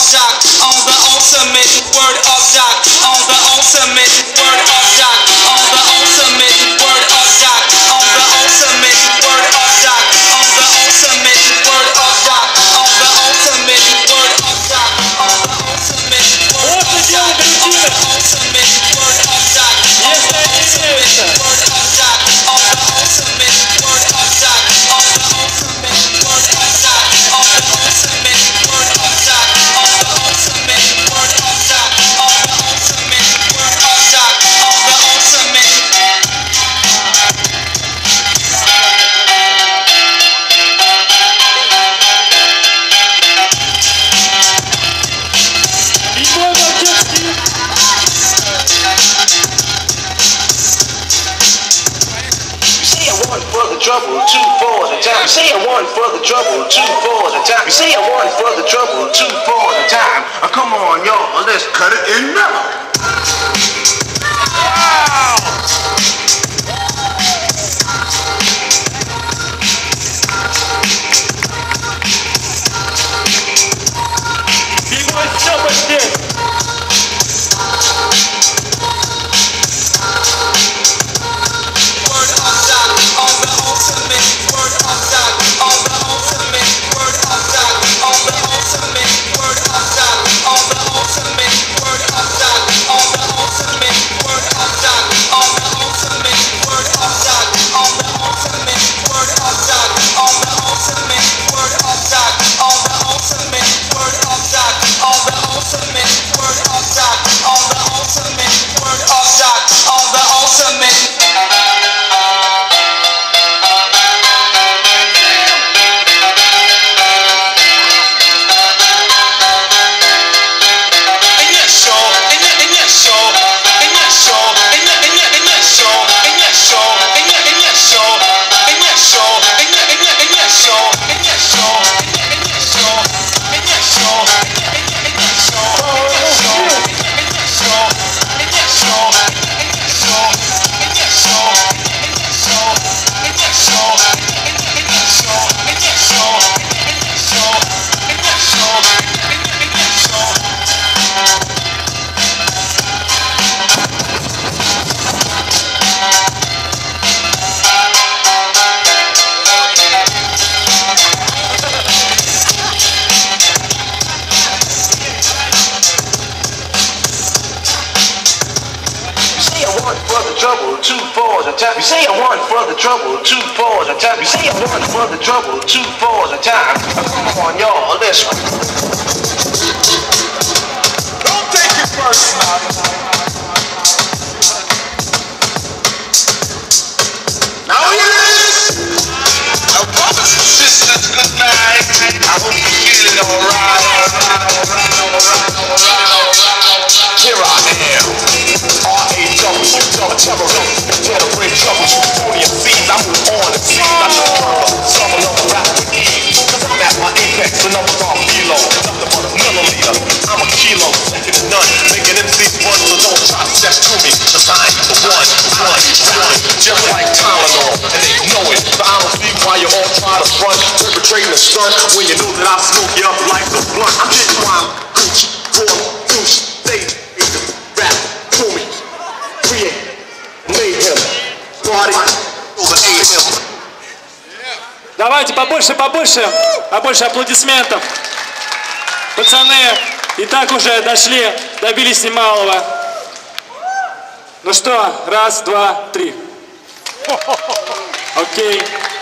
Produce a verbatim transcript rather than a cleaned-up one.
Doc, on the ultimate word of Doc, on the ultimate word of Doc, on the ultimate word of Doc, on the ultimate word of Doc, on the ultimate word of Doc, on the ultimate word of Doc, on the ultimate word of Doc, on the ultimate word of Doc, on the ultimate word of Doc, on the ultimate word of Doc, on the ultimate word of Doc, on the ultimate word of Doc, on the ultimate word of Doc, on the ultimate word of Doc, on the ultimate. One for the trouble, two for the time. Say a one for the trouble, two for the time. Say a one for the trouble, two for the time. Uh, come on, y'all, let's cut it in mellow. Wow! He wants so much this. Trouble, two for the time. You say a one for the trouble, two for the time. You say a one for the trouble, two for the time. Come on, y'all, let's. Don't take it personal. Now it is. Now, brothers and sisters, good night. I hope you're feeling alright. Here I am. R A W, double terrorist, generate trouble, you forty and seeds, I move on and seize, I just conquer, summer on the rap with ease, cause I'm at my apex, the numbers are kilo, nothing but a milliliter, I'm a kilo, second to none, making M Cs run, so don't try to step to me, cause I ain't the one, one, one, just like Tylenol, and they know it, so I don't see why you all try to front, perpetrating a stunt, when you know that I smoke you up like a blunt, I'm getting wild, Gucci, Gore, douche, stage, rap, to me. Давайте побольше, побольше, побольше аплодисментов. Пацаны и так уже дошли, добились немалого. Ну что, раз, два, три. Окей.